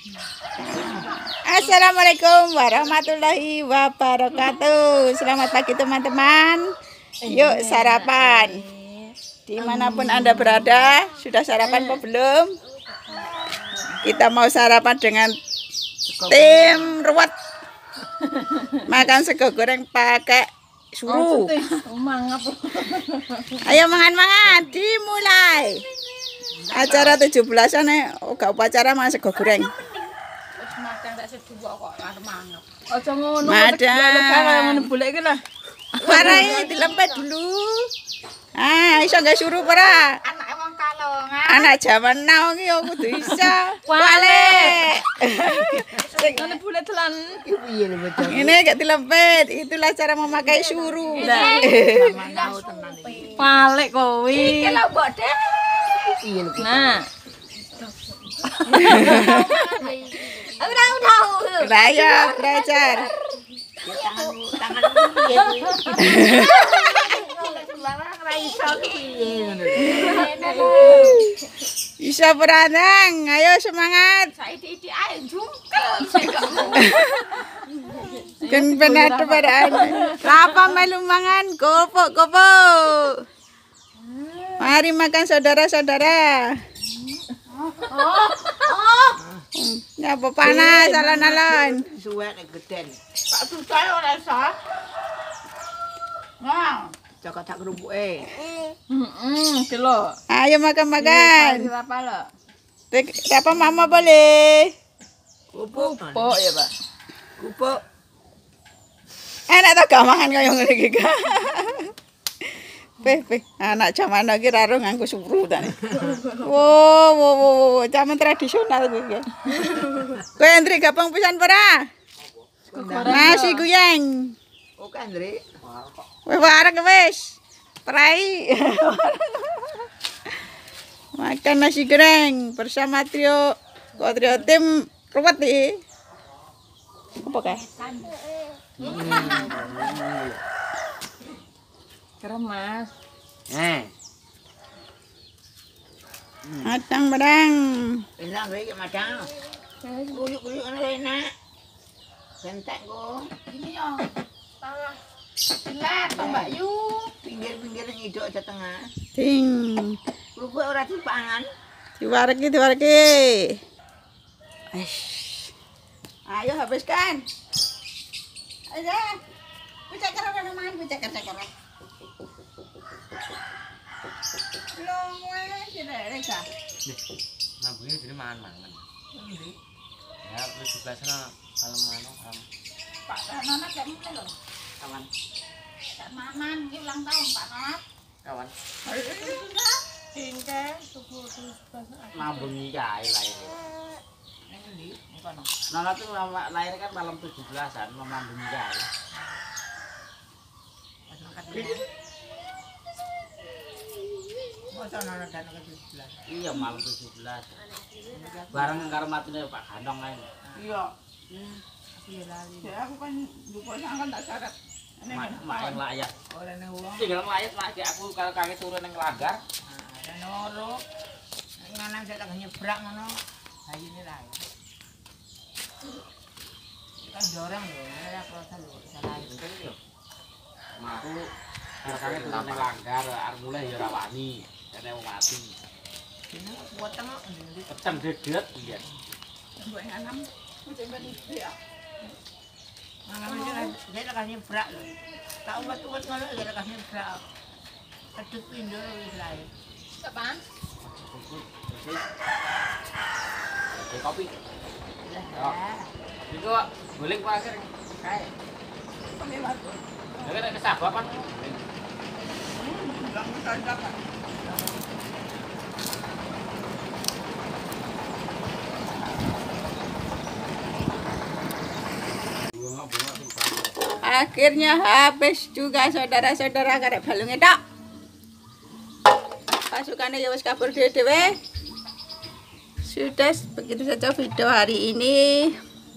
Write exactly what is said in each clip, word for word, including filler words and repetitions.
Assalamualaikum warahmatullahi wabarakatuh. Selamat pagi teman-teman. Yuk sarapan. Dimanapun Anda berada, sudah sarapan apa belum? Kita mau sarapan dengan tim ruwet. Makan sego goreng pakai suruh. Ayo mangan-mangan, dimulai. Acara tujuh belasan nih, oh gak upacara makan sego goreng. Aja ngono. Madang. Warai dilempet dulu. Ah, iso gak suruh para? Anak wong Kalongan. Anak zaman now iki yo kudu iso. Wale. Ngene bulet telan. Ini gak dilempet, itulah cara memakai suruh. Palek kowe. Iki lho, Mbok Dek. Nah. Aku tahu tahu. Raya belajar. Bisa beranang, ayo semangat. Saiki-iki ae jungkel. Kan benar pada apa melu mangan gopo-gopo. Mari makan saudara-saudara. Oh, oh. Nyapa panas alon-alon. Suwek nek geden. Pak Dudae ora sah. Nah, Cokot tak kerumpuke. heeh, iki lho. Ayo makan-makan. Apa lho? Siapa mama boleh? Kupuk. Oh ya, Pak. Kupuk. Enak tak gak makan kaya ngene iki, Kak. Peh, peh, anak zaman lagi raro nganggo suruh tane. Wo, wo, wo, wo, zaman tradisional kuwi. Kowe Andri gapang pisan para? Nasi guyeng. Oke, Andre. Kowe wareg wis. Prai. Makan nasi goreng bersama trio trio tim ruwet iki. Apa kae? Kremas. Eh. Matang barang. Enak iki madang. Kuyuk-kuyuk ana enak. Sentek go. Ini yo. Tawah. Dilat, Mbak Yu. Pinggir-pinggir ngiduk aja tengah. Ding. Kupuk ora dipangan. Diwareki, diwareki. Aish. Ayo habiskan. Ayo. Kucakar ora makan kucakar cakar. Long wes direk ah. Nambune dene mangan-mangan. Ya, wis dibasana kalem anu, kalem. Pak Nanat gak mungkin lho. Kawan, Pak Manan iki ulang tahun Pak Nanat. kawan. Tingke suku terus bahasa. Nambung iki ae lair. Ning ndi? Ning kono. Nana tuh lama- lahir kan malam tujuh belasan, nambung iki ae. Pas makan dulu. Mosok ana dan tujuh belas. Iya, malam tujuh belas. Bareng karo matine Pak Gandong lain. Iya. Piye lali. Ya aku kan lupa kan tak syarat. Mak yang layak. Ora ning wong. Tinggal layak lagi aku karo kange turun ning langgar. Ada noro. Nek lanang sak tak nyebrak ngono. Hayine lae. Kan jorang lho, ora krosa lho, salah. Mungkin yo. Mak aku karo kange turun ning langgar, arep mulai ya ora wani. Kene wong mati. Dene weteng kok. Pecen dedet iya. Mbok enam. Kucing iki ya. Mangan iki nek tak nyebrak lho. Tak uwet-uwet ngono ya tak nyebrak. Kedut pindho wis lae. Kapan? Oke, kopi. Ya. Iku guling pasir kae. Pakai batu. Nek nek kesabapan. Enggak bisa dapat. Akhirnya habis juga saudara-saudara karek balungnya tok. Pasukannya ya wis kabur dhewe-dhewe. Sudah begitu saja video hari ini.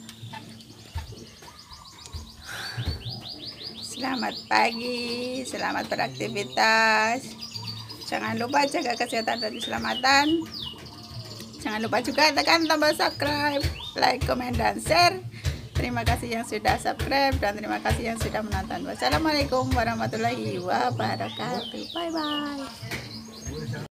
Selamat pagi, selamat beraktivitas. Jangan lupa jaga kesehatan dan keselamatan. Jangan lupa juga tekan tombol subscribe, like, komen, dan share. Terima kasih yang sudah subscribe dan terima kasih yang sudah menonton. Wassalamualaikum warahmatullahi wabarakatuh. Bye bye.